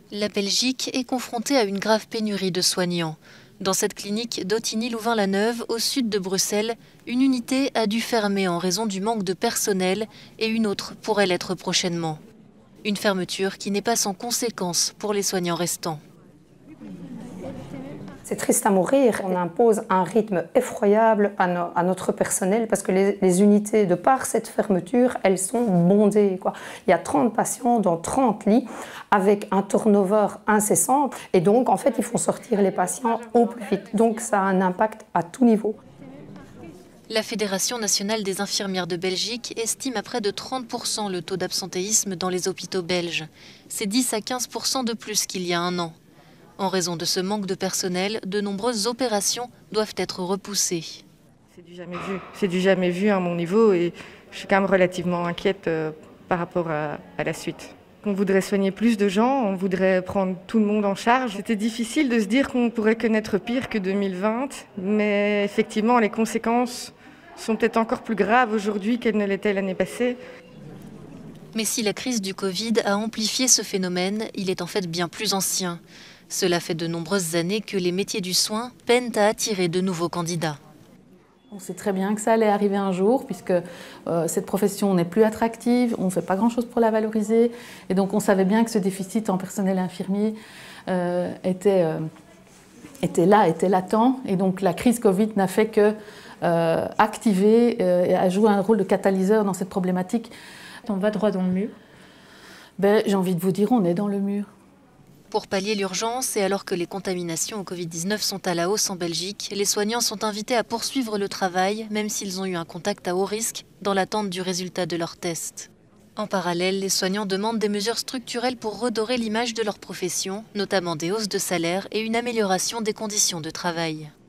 La Belgique est confrontée à une grave pénurie de soignants. Dans cette clinique d'Ottigny-Louvain-la-Neuve, au sud de Bruxelles, une unité a dû fermer en raison du manque de personnel et une autre pourrait l'être prochainement. Une fermeture qui n'est pas sans conséquences pour les soignants restants. C'est triste à mourir. On impose un rythme effroyable à notre personnel parce que les unités, de par cette fermeture, elles sont bondées, quoi. Il y a 30 patients dans 30 lits avec un turnover incessant. Et donc, en fait, ils font sortir les patients au plus vite. Donc, ça a un impact à tout niveau. La Fédération nationale des infirmières de Belgique estime à près de 30% le taux d'absentéisme dans les hôpitaux belges. C'est 10 à 15% de plus qu'il y a un an. En raison de ce manque de personnel, de nombreuses opérations doivent être repoussées. C'est du jamais vu à mon niveau et je suis quand même relativement inquiète par rapport à la suite. On voudrait soigner plus de gens, on voudrait prendre tout le monde en charge. C'était difficile de se dire qu'on pourrait connaître pire que 2020, mais effectivement les conséquences sont peut-être encore plus graves aujourd'hui qu'elles ne l'étaient l'année passée. Mais si la crise du Covid a amplifié ce phénomène, il est en fait bien plus ancien. Cela fait de nombreuses années que les métiers du soin peinent à attirer de nouveaux candidats. On sait très bien que ça allait arriver un jour, puisque cette profession n'est plus attractive, on ne fait pas grand-chose pour la valoriser. Et donc on savait bien que ce déficit en personnel infirmier était là, était latent. Et donc la crise Covid n'a fait que activer et a joué un rôle de catalyseur dans cette problématique. On va droit dans le mur. J'ai envie de vous dire, on est dans le mur. Pour pallier l'urgence et alors que les contaminations au Covid-19 sont à la hausse en Belgique, les soignants sont invités à poursuivre le travail, même s'ils ont eu un contact à haut risque, dans l'attente du résultat de leur test. En parallèle, les soignants demandent des mesures structurelles pour redorer l'image de leur profession, notamment des hausses de salaire et une amélioration des conditions de travail.